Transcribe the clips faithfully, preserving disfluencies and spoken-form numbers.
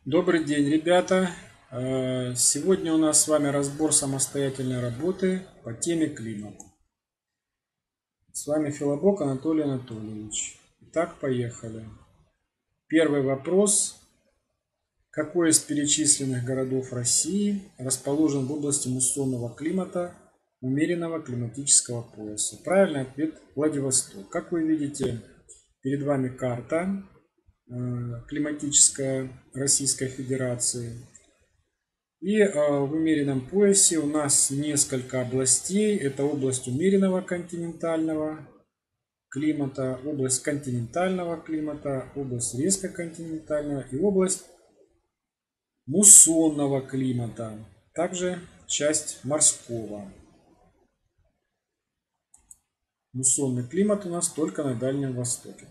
Добрый день, ребята! Э, Сегодня у нас с вами разбор самостоятельной работы по теме климат. С вами Филобок Анатолий Анатольевич. Итак, поехали. Первый вопрос. Какой из перечисленных городов России расположен в области муссонного климата умеренного климатического пояса? Правильный ответ – Владивосток. Как вы видите, перед вами карта климатическая Российской Федерации. И э, в умеренном поясе у нас несколько областей. Это область умеренного континентального климата, область континентального климата, область резкоконтинентального и область муссонного климата. Также часть морского. Муссонный климат у нас только на Дальнем Востоке.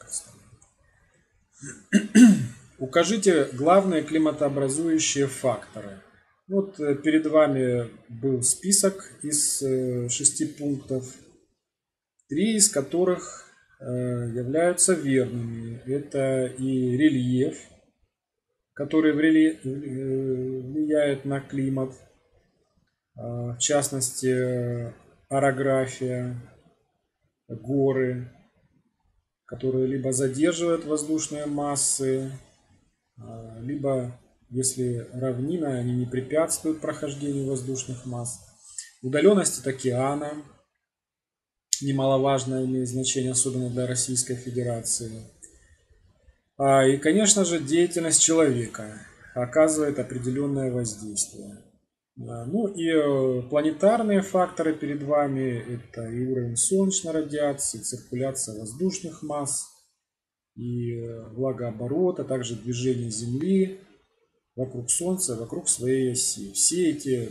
Укажите главные климатообразующие факторы. Вот перед вами был список из шести пунктов, три из которых являются верными. Это и рельеф, который влияет на климат, в частности орография, горы, которые либо задерживают воздушные массы, либо, если равнина, они не препятствуют прохождению воздушных масс. Удаленность от океана немаловажно имеет значение, особенно для Российской Федерации. И, конечно же, деятельность человека оказывает определенное воздействие. Ну и планетарные факторы перед вами – это и уровень солнечной радиации, циркуляция воздушных масс, и влагооборот, а также движение Земли вокруг Солнца, вокруг своей оси. Все эти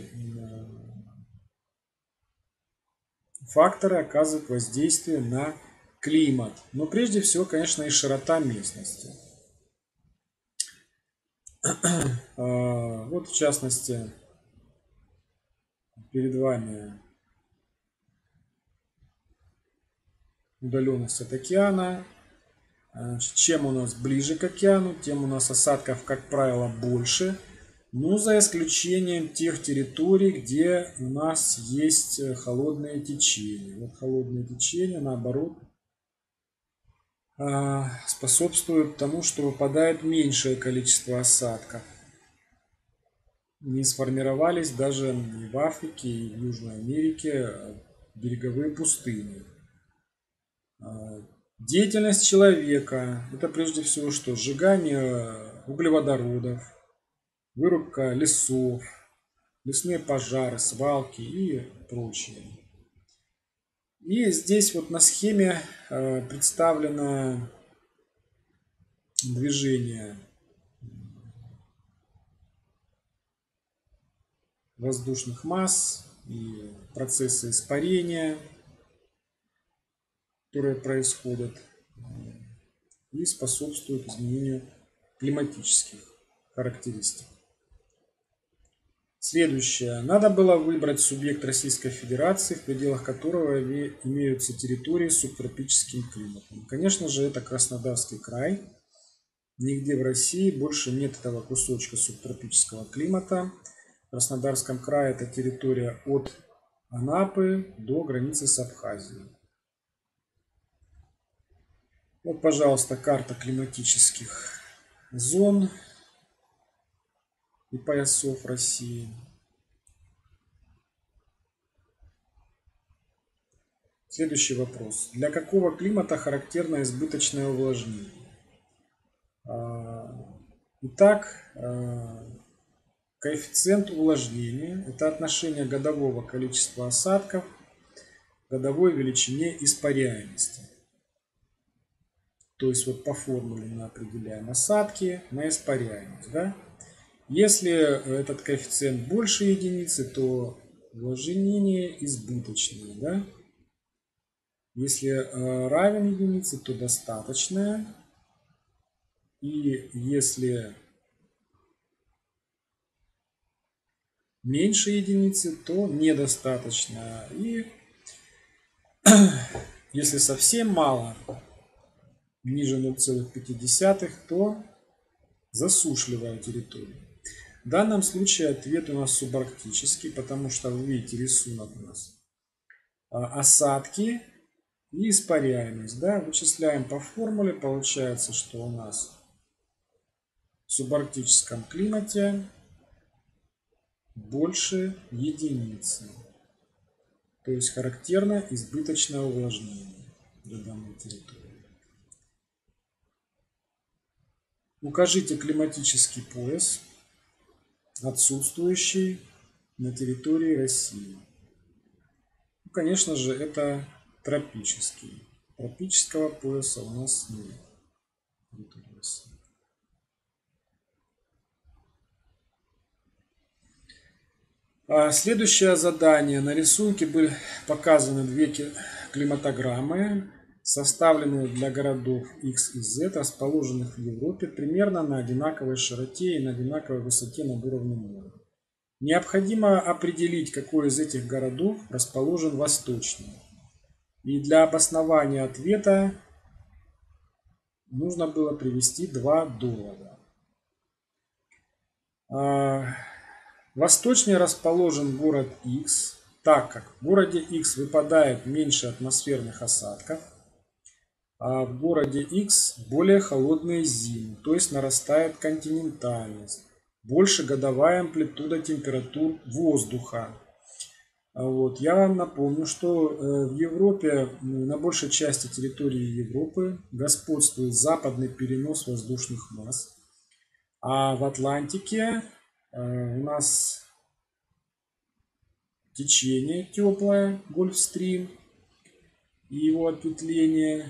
факторы оказывают воздействие на климат. Но прежде всего, конечно, и широта местности. Вот в частности, перед вами удаленность от океана. Чем у нас ближе к океану, тем у нас осадков, как правило, больше. Но за исключением тех территорий, где у нас есть холодные течения. Вот холодные течения, наоборот, способствуют тому, что выпадает меньшее количество осадков. Не сформировались даже и в Африке, и в Южной Америке береговые пустыни. Деятельность человека – это прежде всего что? Сжигание углеводородов, вырубка лесов, лесные пожары, свалки и прочее. И здесь вот на схеме представлено движение воздушных масс и процессы испарения, которые происходят и способствуют изменению климатических характеристик. Следующее. Надо было выбрать субъект Российской Федерации, в пределах которого имеются территории с субтропическим климатом. Конечно же, это Краснодарский край. Нигде в России больше нет этого кусочка субтропического климата. В Краснодарском крае это территория от Анапы до границы с Абхазией. Вот, пожалуйста, карта климатических зон и поясов России. Следующий вопрос. Для какого климата характерно избыточное увлажнение? Итак, коэффициент увлажнения – это отношение годового количества осадков к годовой величине испаряемости. То есть вот по формуле мы определяем осадки на испаряемость. Да? Если этот коэффициент больше единицы, то увлажнение избыточное. Да? Если равен единице, то достаточное. И если меньше единицы, то недостаточно. И если совсем мало, ниже ноль целых пять десятых, то засушливая территория. В данном случае ответ у нас субарктический, потому что вы видите рисунок у нас. Осадки и испаряемость. Да? Вычисляем по формуле. Получается, что у нас в субарктическом климате больше единицы. То есть характерно избыточное увлажнение для данной территории. Укажите климатический пояс, отсутствующий на территории России. Ну, конечно же, это тропический. Тропического пояса у нас нет. Следующее задание. На рисунке были показаны две климатограммы, составленные для городов X и Z, расположенных в Европе примерно на одинаковой широте и на одинаковой высоте над уровнем моря. Необходимо определить, какой из этих городов расположен восточнее. И для обоснования ответа нужно было привести два довода. Восточнее расположен город X, так как в городе X выпадает меньше атмосферных осадков, а в городе X более холодные зимы, то есть нарастает континентальность, больше годовая амплитуда температур воздуха. Вот. Я вам напомню, что в Европе, на большей части территории Европы господствует западный перенос воздушных масс, а в Атлантике у нас течение теплое, Гольфстрим и его ответвление,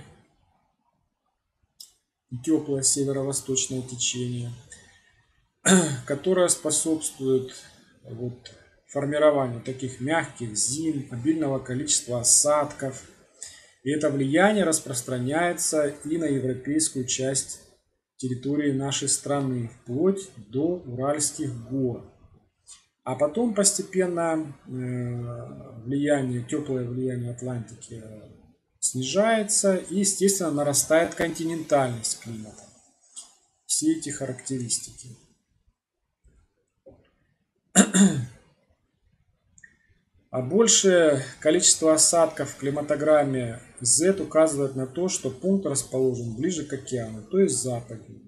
теплое северо-восточное течение, которое способствует вот, формированию таких мягких зим, обильного количества осадков. И это влияние распространяется и на европейскую часть территории нашей страны, вплоть до Уральских гор. А потом постепенно влияние, теплое влияние Атлантики снижается и, естественно, нарастает континентальность климата. Все эти характеристики. А большее количество осадков в климатограмме Z указывает на то, что пункт расположен ближе к океану, то есть западнее.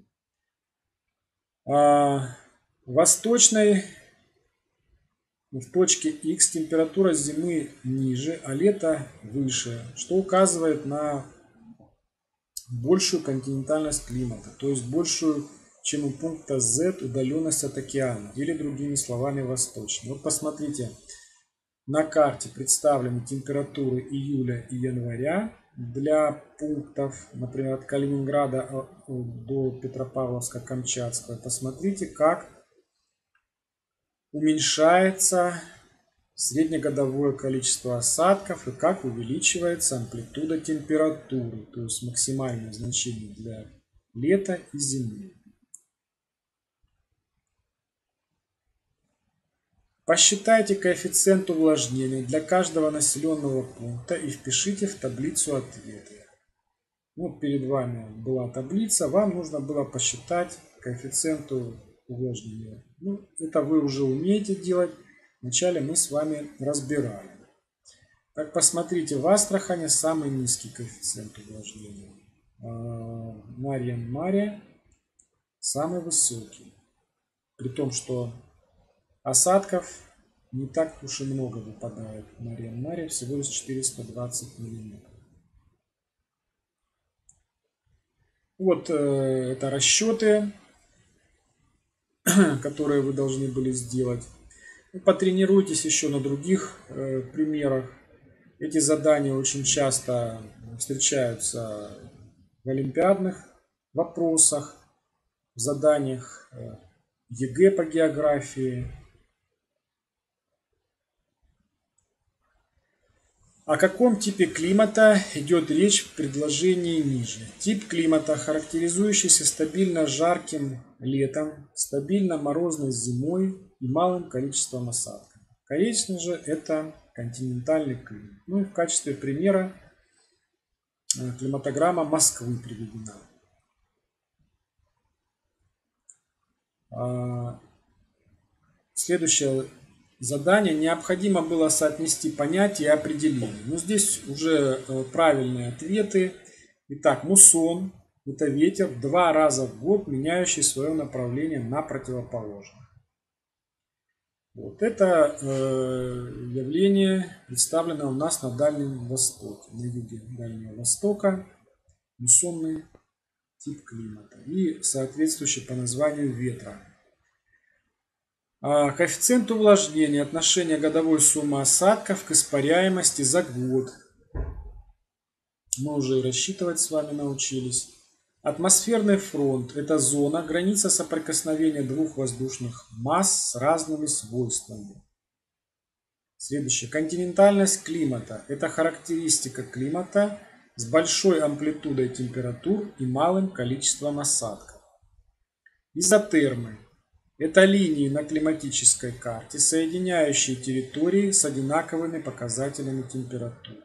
А в восточной, в точке X температура зимы ниже, а лето выше, что указывает на большую континентальность климата, то есть большую, чем у пункта Z, удаленность от океана, или другими словами восточной. Вот посмотрите. На карте представлены температуры июля и января для пунктов, например, от Калининграда до Петропавловска-Камчатского. Посмотрите, как уменьшается среднегодовое количество осадков и как увеличивается амплитуда температуры, то есть максимальное значение для лета и зимы. Посчитайте коэффициент увлажнения для каждого населенного пункта и впишите в таблицу ответы. Вот перед вами была таблица, вам нужно было посчитать коэффициент увлажнения. Ну, это вы уже умеете делать, вначале мы с вами разбирали. Так, посмотрите, в Астрахани самый низкий коэффициент увлажнения. Нарьян-Маре самый высокий. При том, что осадков не так уж и много выпадает в Нарьян-Маре, всего лишь четыреста двадцать миллиметров. Вот э, это расчеты, которые вы должны были сделать. Потренируйтесь еще на других э, примерах. Эти задания очень часто встречаются в олимпиадных вопросах, в заданиях э, ЕГЭ по географии. О каком типе климата идет речь в предложении ниже? Тип климата, характеризующийся стабильно жарким летом, стабильно морозной зимой и малым количеством осадков. Конечно же, это континентальный климат. Ну и в качестве примера климатограмма Москвы приведена. Следующее задание. Необходимо было соотнести понятия и определения. Но здесь уже правильные ответы. Итак, муссон – это ветер, два раза в год меняющий свое направление на противоположное. Вот это э, явление представлено у нас на Дальнем Востоке, на юге Дальнего Востока, муссонный тип климата и соответствующий по названию ветра. А коэффициент увлажнения, отношение годовой суммы осадков к испаряемости за год. Мы уже и рассчитывать с вами научились. Атмосферный фронт – это зона, граница соприкосновения двух воздушных масс с разными свойствами. Следующее. Континентальность климата – это характеристика климата с большой амплитудой температур и малым количеством осадков. Изотермы – это линии на климатической карте, соединяющие территории с одинаковыми показателями температур.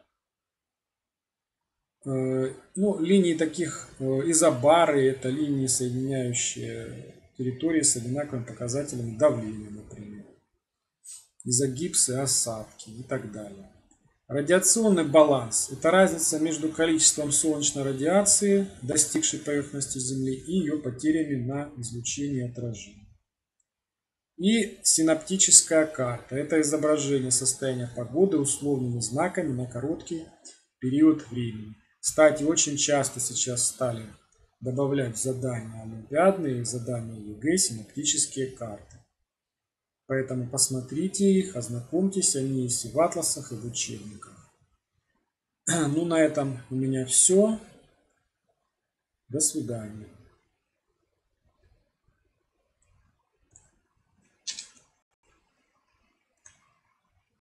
Ну, линии таких изобары – это линии, соединяющие территории с одинаковыми показателями давления, например. Изогипсы, осадки и так далее. Радиационный баланс – это разница между количеством солнечной радиации, достигшей поверхности Земли, и ее потерями на излучении и отражении. И синаптическая карта – это изображение состояния погоды условными знаками на короткий период времени. Кстати, очень часто сейчас стали добавлять задания олимпиадные, задания ЕГЭ, синаптические карты. Поэтому посмотрите их, ознакомьтесь, они есть и в атласах, и в учебниках. Ну, на этом у меня все. До свидания.